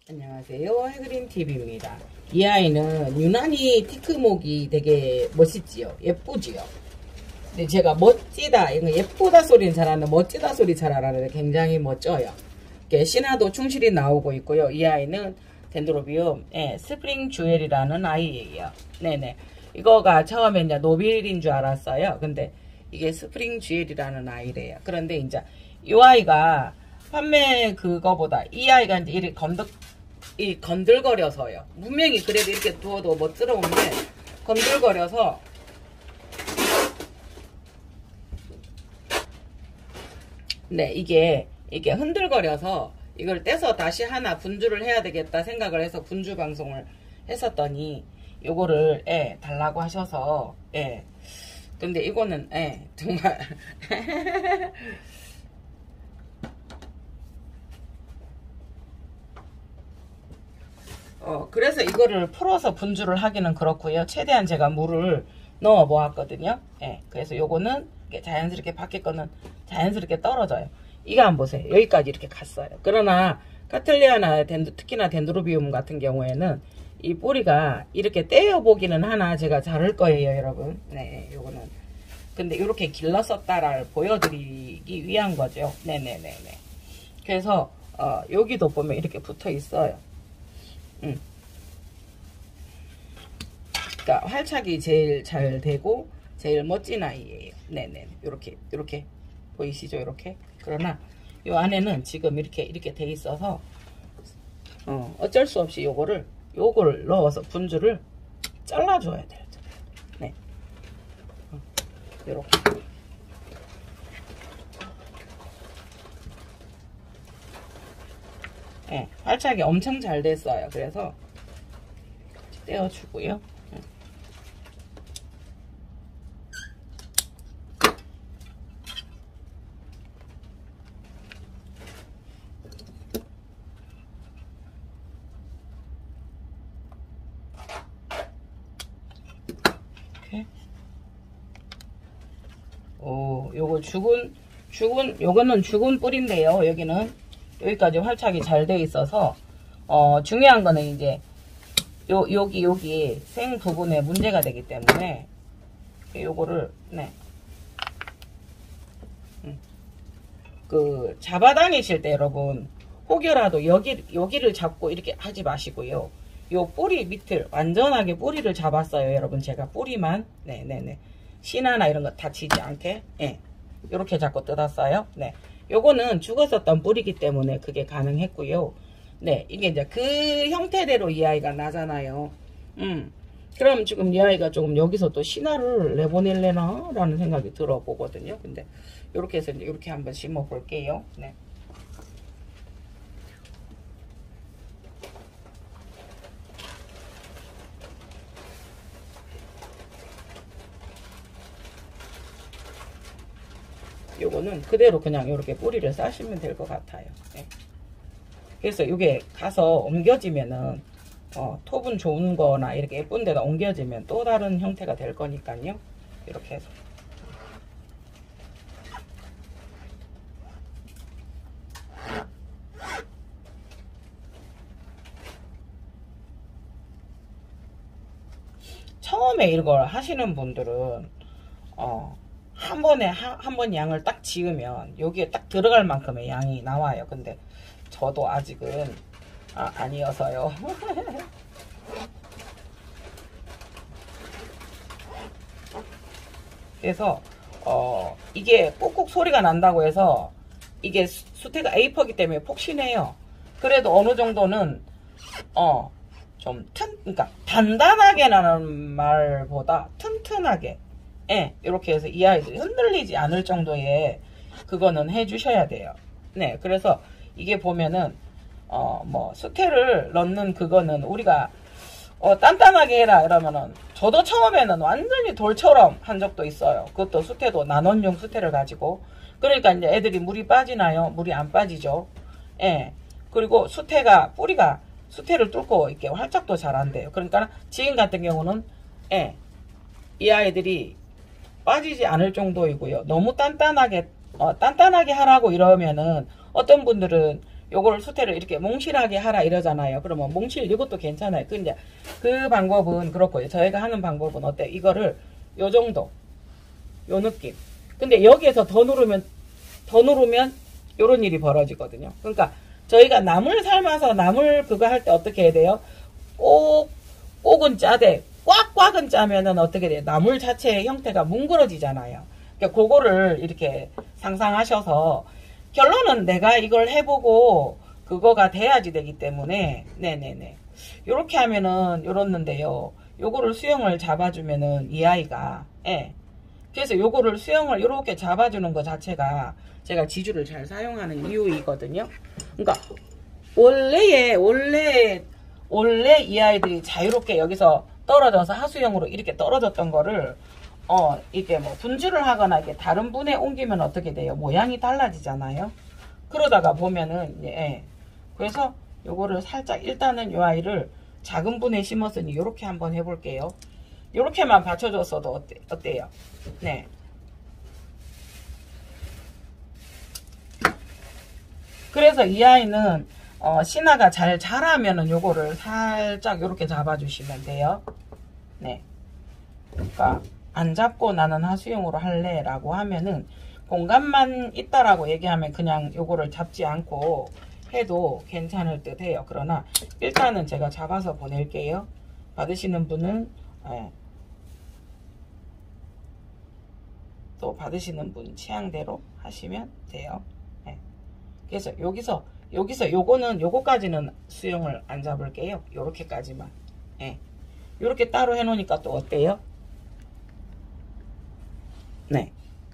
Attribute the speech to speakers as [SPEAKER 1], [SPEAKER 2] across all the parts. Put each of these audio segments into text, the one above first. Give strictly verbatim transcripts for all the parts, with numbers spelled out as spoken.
[SPEAKER 1] 안녕하세요, 해그린티비입니다. 이 아이는 유난히 티크목이 되게 멋있지요. 예쁘지요. 근데 제가 멋지다, 이거 예쁘다 소리는 잘 안 하는데 멋지다 소리 잘 안 하는데 굉장히 멋져요. 신화도 충실히 나오고 있고요. 이 아이는 덴드로비움 예, 스프링 주엘이라는 아이예요. 네네. 이거가 처음에 이제 노빌인 줄 알았어요. 근데 이게 스프링 주엘이라는 아이래요. 그런데 이제 이 아이가 판매 그거보다 이 아이가 이제 이렇게 건덕 이 건들거려서요. 분명히 그래도 이렇게 두어도 멋스러운데 건들거려서 네 이게 이게 흔들거려서 이걸 떼서 다시 하나 분주를 해야 되겠다 생각을 해서 분주 방송을 했었더니 요거를 예 달라고 하셔서 예 근데 이거는 예 정말 어, 그래서 이거를 풀어서 분주를 하기는 그렇고요. 최대한 제가 물을 넣어 보았거든요. 예, 그래서 요거는 자연스럽게 밖에 거는 자연스럽게 떨어져요. 이거 한번 보세요. 여기까지 이렇게 갔어요. 그러나 카틀리아나 덴드, 특히나 덴드로비움 같은 경우에는 이 뿌리가 이렇게 떼어 보기는 하나 제가 자를 거예요, 여러분. 네, 요거는. 근데 이렇게 길렀었다를 보여드리기 위한 거죠. 네네네네. 그래서 어, 여기도 보면 이렇게 붙어 있어요. 음. 그러니까 활착이 제일 잘 되고 제일 멋진 아이예요. 네네. 이렇게 이렇게 보이시죠? 이렇게. 그러나 이 안에는 지금 이렇게 이렇게 돼 있어서 어, 어쩔 수 없이 요거를 요거를 넣어서 분주를 잘라줘야 돼요. 네. 어, 요렇게. 네, 활착이 엄청 잘 됐어요. 그래서 떼어주고요. 이렇게. 오, 요거 죽은 죽은 요거는 죽은 뿌리인데요. 여기는 여기까지 활착이 잘 돼 있어서 어 중요한 거는 이제 요 여기 여기 생 부분에 문제가 되기 때문에 요거를 네. 음. 그 잡아다니실 때 여러분 혹여라도 여기 여기를 잡고 이렇게 하지 마시고요. 요 뿌리 밑을 완전하게 뿌리를 잡았어요, 여러분. 제가 뿌리만 네네네 신화나 이런 거 다치지 않게 예. 요렇게 잡고 뜯었어요. 네. 요거는 죽었었던 뿌리기 때문에 그게 가능했고요. 네, 이게 이제 그 형태대로 이 아이가 나잖아요. 음, 그럼 지금 이 아이가 조금 여기서 또 신화를 내보낼래나? 라는 생각이 들어보거든요. 근데 요렇게 해서 이제 이렇게 한번 심어 볼게요. 네. 요거는 그대로 그냥 이렇게 뿌리를 싸시면 될 것 같아요. 네. 그래서 이게 가서 옮겨지면은 어, 톱은 좋은 거나 이렇게 예쁜 데다 옮겨지면 또 다른 형태가 될 거니까요. 이렇게 해서 처음에 이걸 하시는 분들은 어, 한 번에 한 번 양을 딱 지으면 여기에 딱 들어갈 만큼의 양이 나와요. 근데 저도 아직은 아, 아니어서요. 그래서 어, 이게 꾹꾹 소리가 난다고 해서 이게 수태가 에이퍼기 때문에 폭신해요. 그래도 어느 정도는 어, 좀 튼, 그러니까 단단하게라는 말보다 튼튼하게 예, 이렇게 해서 이 아이들이 흔들리지 않을 정도의 그거는 해주셔야 돼요. 네, 그래서 이게 보면은 어, 뭐 수태를 넣는 그거는 우리가 어, 단단하게 해라 이러면은 저도 처음에는 완전히 돌처럼 한 적도 있어요. 그것도 수태도 난원용 수태를 가지고 그러니까 이제 애들이 물이 빠지나요? 물이 안 빠지죠. 예, 그리고 수태가 뿌리가 수태를 뚫고 이렇게 활짝도 잘 안 돼요. 그러니까 지금 같은 경우는 예, 이 아이들이 빠지지 않을 정도이고요. 너무 단단하게 어, 단단하게 하라고 이러면은 어떤 분들은 요걸 수태를 이렇게 몽실하게 하라 이러잖아요. 그러면 몽실 이것도 괜찮아요. 그 이제 그 방법은 그렇고요. 저희가 하는 방법은 어때? 이거를 요 정도, 요 느낌. 근데 여기에서 더 누르면 더 누르면 요런 일이 벌어지거든요. 그러니까 저희가 나물 삶아서 나물 그거 할 때 어떻게 해야 돼요? 꼭 꼭은 짜되 꽉꽉은 짜면은 어떻게 돼요? 나물 자체의 형태가 뭉그러지잖아요. 그러니까 그거를 이렇게 상상하셔서 결론은 내가 이걸 해보고 그거가 돼야지 되기 때문에 네네네 요렇게 하면은 요렇는데요. 요거를 수영을 잡아주면은 이 아이가 예. 그래서 요거를 수영을 요렇게 잡아주는 것 자체가 제가 지주를 잘 사용하는 이유이거든요. 그러니까 원래의 원래 원래 이 아이들이 자유롭게 여기서 떨어져서 하수형으로 이렇게 떨어졌던 거를 어 이게 뭐 분주를 하거나 이게 다른 분에 옮기면 어떻게 돼요? 모양이 달라지잖아요. 그러다가 보면은 예. 그래서 요거를 살짝 일단은 요 아이를 작은 분에 심었으니 요렇게 한번 해볼게요. 요렇게만 받쳐줬어도 어때, 어때요? 네. 그래서 이 아이는 어, 신화가 잘 자라면은 요거를 살짝 요렇게 잡아주시면 돼요. 네. 그러니까 안 잡고 나는 하수용으로 할래 라고 하면은 공간만 있다라고 얘기하면 그냥 요거를 잡지 않고 해도 괜찮을 듯 해요. 그러나 일단은 제가 잡아서 보낼게요. 받으시는 분은 예. 또 받으시는 분 취향대로 하시면 돼요. 예. 그래서 여기서 여기서 요거는 요거까지는 수영을 안 잡을게요. 요렇게까지만. 예. 요렇게 따로 해놓으니까 또 어때요? 네.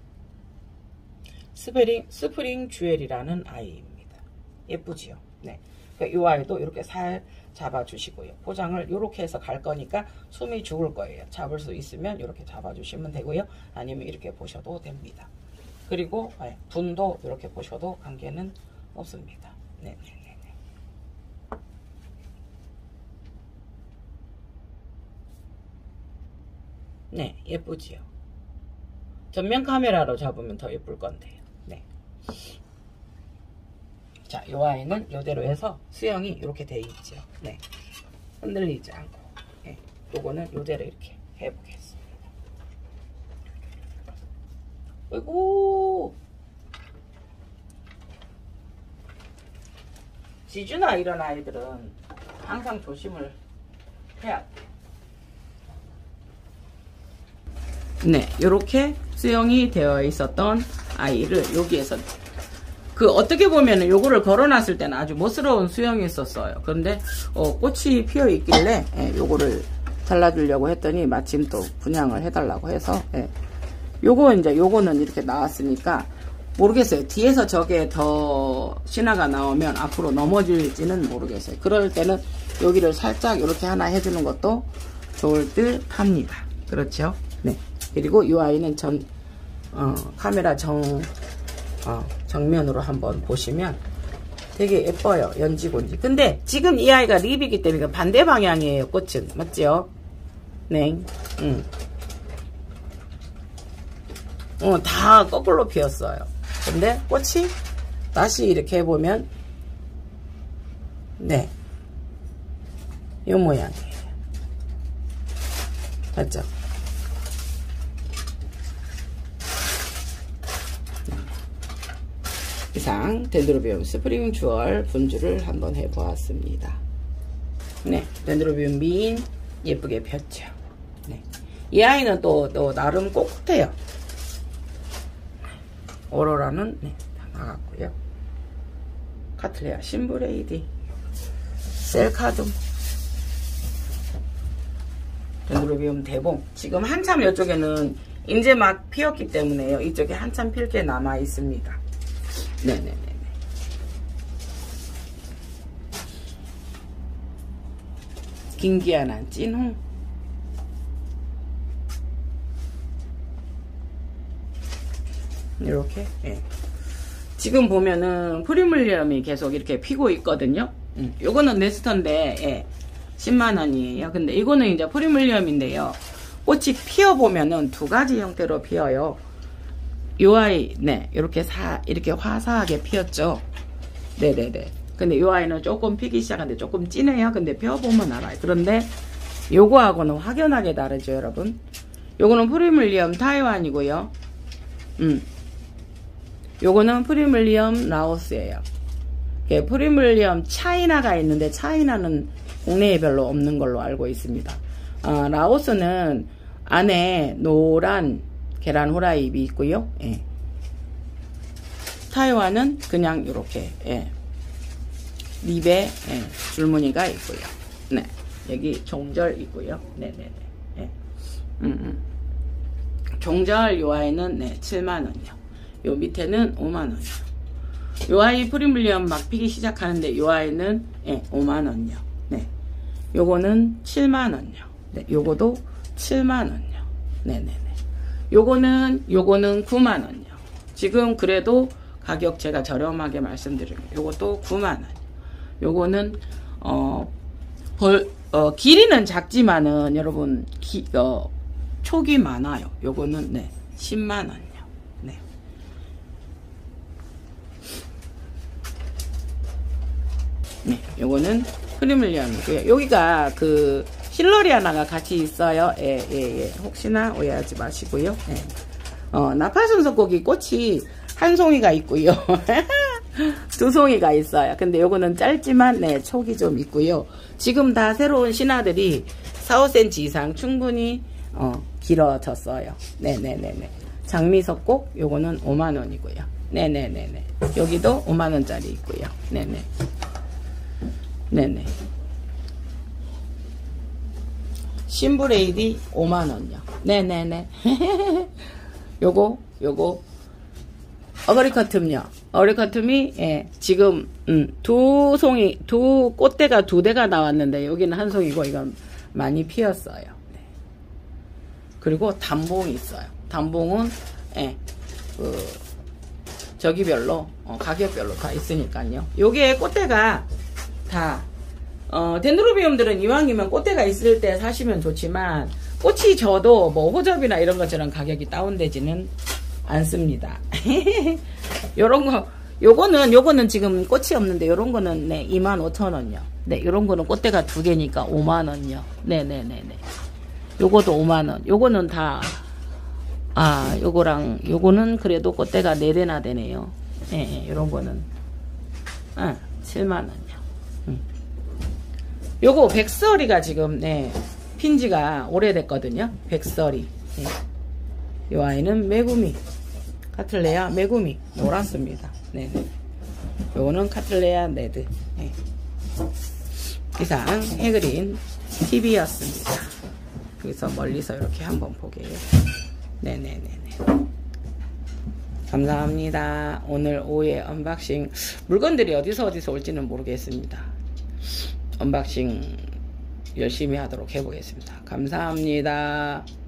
[SPEAKER 1] 스프링, 스프링 주엘이라는 아이입니다. 예쁘지요? 네. 그러니까 이 아이도 이렇게 살 잡아주시고요. 포장을 이렇게 해서 갈 거니까 숨이 죽을 거예요. 잡을 수 있으면 이렇게 잡아주시면 되고요. 아니면 이렇게 보셔도 됩니다. 그리고 분도 이렇게 보셔도 관계는 없습니다. 네네네. 네, 예쁘지요? 전면 카메라로 잡으면 더 예쁠 건데요. 네. 자, 이 아이는 이대로 해서 수영이 이렇게 돼 있죠. 네. 흔들리지 않고. 네. 요거는 이대로 이렇게 해보겠습니다. 아이고. 지주나 이런 아이들은 항상 조심을 해야 돼. 네, 요렇게 수영이 되어 있었던 아이를 여기에서 그 어떻게 보면은 요거를 걸어놨을 때는 아주 멋스러운 수영이 있었어요. 그런데 어, 꽃이 피어 있길래 예, 요거를 잘라주려고 했더니 마침 또 분양을 해달라고 해서 예. 요거 이제 요거는 이렇게 나왔으니까 모르겠어요. 뒤에서 저게 더 신화가 나오면 앞으로 넘어질지는 모르겠어요. 그럴 때는 여기를 살짝 이렇게 하나 해주는 것도 좋을 듯 합니다. 그렇죠? 네. 그리고 이 아이는 전 어, 카메라 정 어, 정면으로 한번 보시면 되게 예뻐요. 연지곤지. 근데 지금 이 아이가 립이기 때문에 반대 방향이에요. 꽃은. 맞죠? 네. 음. 어, 다 거꾸로 피었어요. 근데 꽃이 다시 이렇게 해보면 네. 이 모양이에요. 맞죠? 이상 덴드로비움 스프링 주얼 분주를 한번 해보았습니다. 네, 덴드로비움 미인 예쁘게 폈죠. 네, 이 아이는 또, 또 나름 꼿꼿해요. 오로라는 네, 다 나갔고요. 카틀레아 심브레이디, 셀카둠, 덴드로비움 대봉. 지금 한참 이쪽에는 이제 막 피었기 때문에요. 이쪽에 한참 필 게 남아 있습니다. 네네네네. 긴기아난 찐홍. 이렇게. 예. 지금 보면은 프리밀리엄이 계속 이렇게 피고 있거든요. 음, 요거는 네스터인데 예, 십만 원이에요. 근데 이거는 이제 프리밀리엄인데요. 꽃이 피어보면은 두 가지 형태로 피어요. 요 아이, 네, 이렇게 사, 이렇게 화사하게 피었죠. 네네네. 근데 이 아이는 조금 피기 시작하는데 조금 진해요. 근데 펴보면 알아요. 그런데 요거하고는 확연하게 다르죠, 여러분. 요거는 프리밀리엄 타이완이고요. 음. 요거는 프리밀리엄 라오스예요. 프리밀리엄 차이나가 있는데 차이나는 국내에 별로 없는 걸로 알고 있습니다. 어, 라오스는 안에 노란 계란 후라이비 있고요. 예. 타이완은 그냥 이렇게 예. 립에 예. 줄무늬가 있고요. 네, 여기 종절 있고요. 네네네. 예. 음, 음. 종절 요 아이는 네, 칠만 원이요. 요 밑에는 오만 원이요. 요 아이 프리밀리엄 막 피기 시작하는데 요 아이는 예, 오만 원이요. 네. 요거는 칠만 원이요. 네, 요거도 칠만 원이요. 네네네. 요거는 요거는 구만 원이요. 지금 그래도 가격 제가 저렴하게 말씀드리면 요것도 구만 원. 요거는 어, 벌, 어 길이는 작지만은 여러분 기, 어, 촉이 많아요. 요거는 네, 십만 원이요. 네. 네, 요거는 프리밀리엄이고요. 여기가 그 실러리아나가 같이 있어요. 예, 예, 예. 혹시나 오해하지 마시고요. 예. 어, 나팔손석고기 꽃이 한 송이가 있고요. 두 송이가 있어요. 근데 요거는 짧지만 네, 촉이 좀 있고요. 지금 다 새로운 신화들이 사, 오 센티미터 이상 충분히 어, 길어졌어요. 네네네네. 장미석곡 요거는 오만 원이고요. 네네네네. 여기도 오만 원짜리 있고요. 네네. 네네. 심브레이디 오만 원요. 네네네. 요거 요거 어거리 커튼요. 어거리 커튼이 예, 지금 음, 두 송이 두 꽃대가 두 대가 나왔는데 여기는 한 송이고 이건 많이 피었어요. 네. 그리고 단봉이 있어요. 단봉은 예, 그 저기별로 어, 가격별로 다 있으니까요. 요게 꽃대가 다 어, 덴드로비움들은 이왕이면 꽃대가 있을 때 사시면 좋지만 꽃이 져도 뭐 호접이나 이런 것처럼 가격이 다운되지는 않습니다. 요런 거 요거는 요거는 지금 꽃이 없는데 요런 거는 네, 이만 오천 원요. 네, 요런 거는 꽃대가 두 개니까 오만 원요. 네네네네. 요거도 오만 원. 요거는 다 아, 요거랑 요거는 그래도 꽃대가 네 대나 되네요. 예, 네, 요런 거는 아, 칠만 원요. 음. 요거 백설이가 지금 네, 핀지가 오래됐거든요. 백설이. 네. 요 아이는 메구미. 카틀레아 메구미 노랗습니다. 네네. 요거는 카틀레아 레드. 네. 이상 해그린 티비였습니다. 여기서 멀리서 이렇게 한번 보게요. 네네네네. 감사합니다. 오늘 오후에 언박싱 물건들이 어디서 어디서 올지는 모르겠습니다. 언박싱 열심히 하도록 해보겠습니다. 감사합니다.